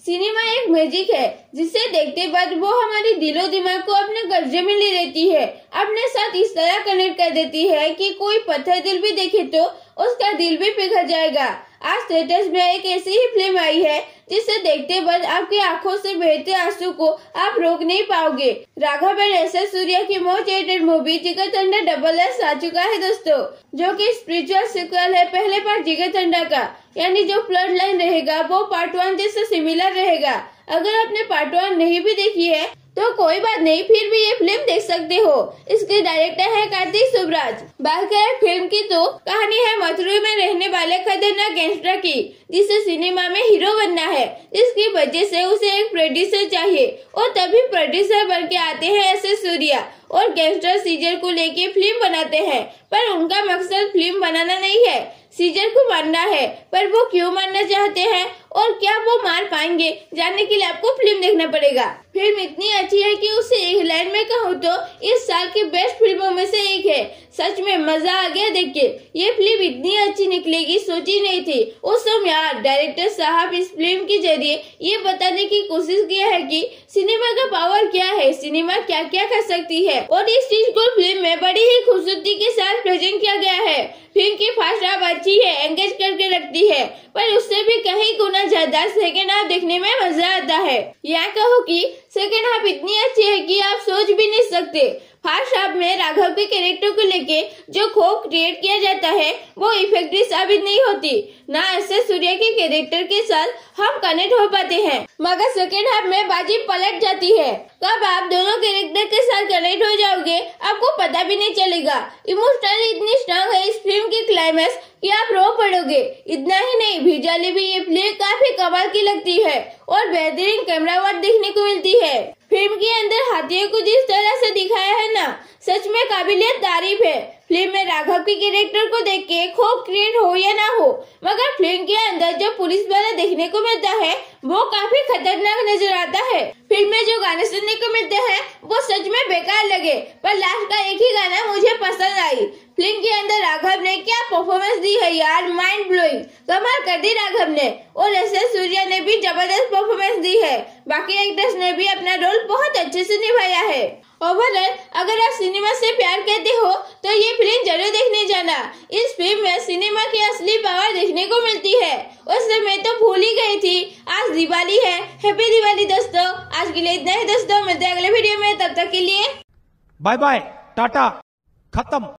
Cinema एक magic है जिसे देखते बाद वो हमारे दिलो दिमाग को अपने कब्जे में ले लेती है, अपने साथ इस तरह कनेक्ट कर देती है कि कोई पत्थर दिल भी देखे तो उसका दिल भी पिघल जाएगा। आज थिएटर्स में एक ऐसी ही फिल्म आई है जिसे देखते बाद आपकी आंखों से बहते आंसू को आप रोक नहीं पाओगे। राघवन एस.एस. सूर्या की most awaited movie Jigarthanda double एस आ चुका है दोस्तों, जो कि स्पिरिचुअल सीक्वल है पहले पार्ट जिगरतंडा का। यानी जो प्लॉट लाइन रहेगा वो पार्ट 1 जैसे सिमिलर रहेगा। अगर आपने पार्ट 1 नहीं भी देखी है तो कोई बात नहीं, फिर भी ये फिल्म देख सकते हो। इसके डायरेक्टर है कार्तिक सुब्राज। बात करें फिल्म की तो कहानी है मथुरा में रहने वाले खतरनाक गैंगस्टर की, जिसे सिनेमा में हीरो बनना है। इसकी वजह से उसे एक प्रोड्यूसर चाहिए और तभी प्रोड्यूसर बन के आते हैं एस.एस. सूर्या और गैंगस्टर सीजर को लेके फिल्म बनाते हैं। पर उनका मकसद फिल्म बनाना नहीं है, सीजर को मारना है। पर वो क्यों मारना चाहते हैं और क्या वो मार पाएंगे, जानने के लिए आपको फिल्म देखना पड़ेगा। फिल्म इतनी अच्छी है कि उसे एक लाइन में कहूँ तो इस साल की बेस्ट फिल्मों में से एक है। सच में मजा आ गया देख के। ये फिल्म इतनी अच्छी निकलेगी सोची नहीं थी। उस समय यार डायरेक्टर साहब इस फिल्म के जरिए ये बताने की कोशिश किया है कि सिनेमा का पावर क्या है, सिनेमा क्या क्या कर सकती है, और इस चीज को फिल्म में बड़ी ही खूबसूरती के साथ प्रेजेंट किया गया है। फिल्म की फर्स्ट हाफ अच्छी है, एंगेज करके रखती है, पर उससे भी कहीं गुना ज्यादा सेकेंड हाफ देखने में मजा आता है। या कहो कि सेकेंड हाफ इतनी अच्छी है कि आप सोच भी नहीं सकते। फर्स्ट हाफ में राघव के कैरेक्टर को लेके जो खौफ क्रिएट किया जाता है वो इफेक्टिव साबित नहीं होती। ना एस.एस. सूर्या के कैरेक्टर के साथ हम कनेक्ट हो पाते हैं, मगर सेकेंड हाफ में बाजी पलट जाती है। कब आप दोनों कैरेक्टर के साथ कनेक्ट हो जाओगे आपको पता भी नहीं चलेगा। इमोशनली इतनी स्ट्रांग है इस फिल्म की क्लाइमैक्स कि आप रो पड़ोगे। इतना ही नहीं, विजुअली भी ये फिल्म काफी कमाल की लगती है और बेहतरीन कैमरा वर्क देखने को मिलती है। फिल्म के अंदर हाथियों को जिस तरह से दिखाया है ना, सच में काबिलियत तारीफ है। फिल्म में राघव के कैरेक्टर को देख के खौफ क्रिएट हो या ना हो, मगर फिल्म के अंदर जो पुलिस वाला देखने को मिलता है वो काफी खतरनाक नजर आता है। फिल्म में जो गाने सुनने को मिलते हैं वो सच में बेकार लगे, पर लास्ट का एक ही गाना मुझे पसंद आई। फिल्म के अंदर राघव ने क्या परफॉर्मेंस दी है यार, माइंड ब्लोइंग, कमाल कर दी राघव ने। और एस.एस. सूर्या ने भी जबरदस्त परफॉर्मेंस दी है। बाकी एक्टर्स ने भी अपना रोल बहुत अच्छे से निभाया है। ओवरऑल अगर आप सिनेमा से प्यार करते हो तो ये फिल्म जरूर देखने जाना। इस फिल्म में सिनेमा की असली पावर देखने को मिलती है। उस समय तो भूल ही गई थी। आज दिवाली है, हैप्पी दिवाली दोस्तों। आज के लिए इतना ही दोस्तों, मिलते हैं अगले वीडियो में, तब तक के लिए बाय बाय, टाटा, खत्म।